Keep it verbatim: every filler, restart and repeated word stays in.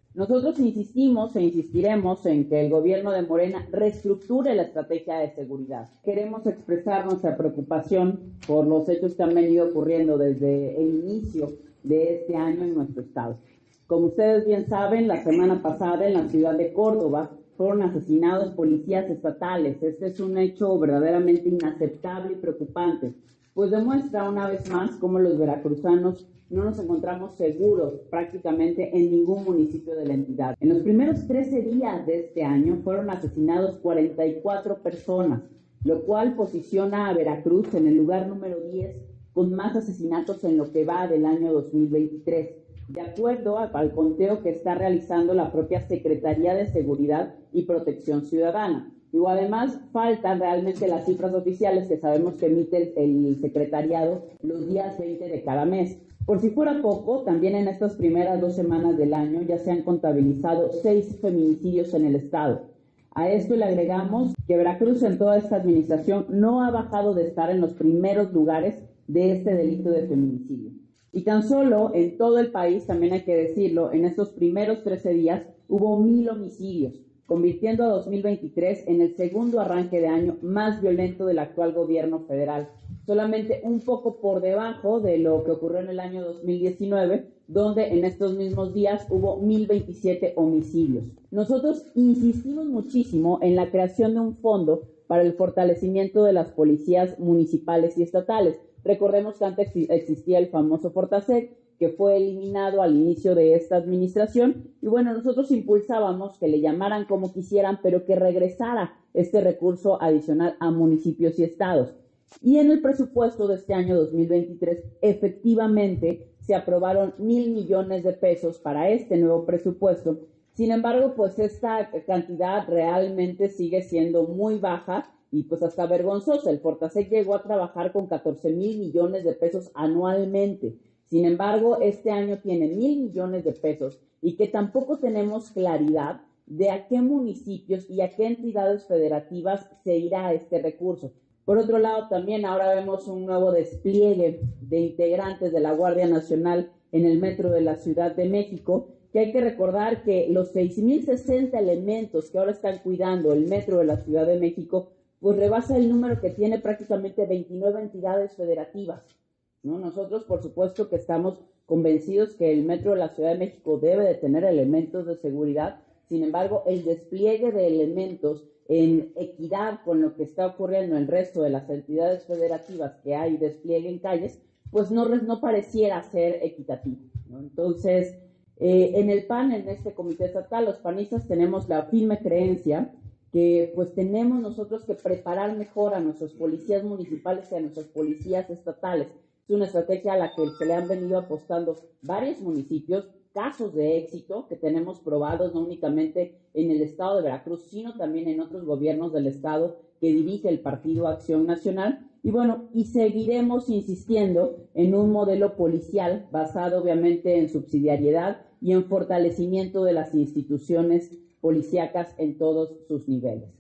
Nosotros insistimos e insistiremos en que el gobierno de Morena reestructure la estrategia de seguridad. Queremos expresar nuestra preocupación por los hechos que han venido ocurriendo desde el inicio de este año en nuestro estado. Como ustedes bien saben, la semana pasada en la ciudad de Córdoba fueron asesinados policías estatales. Este es un hecho verdaderamente inaceptable y preocupante, pues demuestra una vez más cómo los veracruzanos no nos encontramos seguros prácticamente en ningún municipio de la entidad. En los primeros trece días de este año fueron asesinados cuarenta y cuatro personas, lo cual posiciona a Veracruz en el lugar número diez con más asesinatos en lo que va del año dos mil veintitrés. De acuerdo al conteo que está realizando la propia Secretaría de Seguridad y Protección Ciudadana. Y además faltan realmente las cifras oficiales que sabemos que emite el, el secretariado los días veinte de cada mes. Por si fuera poco, también en estas primeras dos semanas del año ya se han contabilizado seis feminicidios en el estado. A esto le agregamos que Veracruz en toda esta administración no ha bajado de estar en los primeros lugares de este delito de feminicidio. Y tan solo en todo el país, también hay que decirlo, en estos primeros trece días hubo mil homicidios, convirtiendo a dos mil veintitrés en el segundo arranque de año más violento del actual gobierno federal, solamente un poco por debajo de lo que ocurrió en el año dos mil diecinueve, donde en estos mismos días hubo mil veintisiete homicidios. Nosotros insistimos muchísimo en la creación de un fondo para el fortalecimiento de las policías municipales y estatales. Recordemos que antes existía el famoso Fortasec, que fue eliminado al inicio de esta administración, y bueno, nosotros impulsábamos que le llamaran como quisieran, pero que regresara este recurso adicional a municipios y estados. Y en el presupuesto de este año dos mil veintitrés, efectivamente, se aprobaron mil millones de pesos para este nuevo presupuesto. Sin embargo, pues esta cantidad realmente sigue siendo muy baja y pues hasta vergonzosa. El Fortasec llegó a trabajar con catorce mil millones de pesos anualmente. Sin embargo, este año tiene mil millones de pesos y que tampoco tenemos claridad de a qué municipios y a qué entidades federativas se irá este recurso. Por otro lado, también ahora vemos un nuevo despliegue de integrantes de la Guardia Nacional en el metro de la Ciudad de México, que hay que recordar que los seis mil sesenta elementos que ahora están cuidando el metro de la Ciudad de México, pues rebasa el número que tiene prácticamente veintinueve entidades federativas, ¿no? Nosotros, por supuesto, que estamos convencidos que el metro de la Ciudad de México debe de tener elementos de seguridad. Sin embargo, el despliegue de elementos en equidad con lo que está ocurriendo en el resto de las entidades federativas que hay despliegue en calles, pues no, no pareciera ser equitativo, ¿no? Entonces, eh, en el P A N, en este comité estatal, los panistas tenemos la firme creencia que pues tenemos nosotros que preparar mejor a nuestros policías municipales y a nuestros policías estatales. Es una estrategia a la que se le han venido apostando varios municipios, casos de éxito que tenemos probados no únicamente en el estado de Veracruz, sino también en otros gobiernos del estado que dirige el Partido Acción Nacional. Y bueno, y seguiremos insistiendo en un modelo policial basado obviamente en subsidiariedad y en fortalecimiento de las instituciones policíacas en todos sus niveles.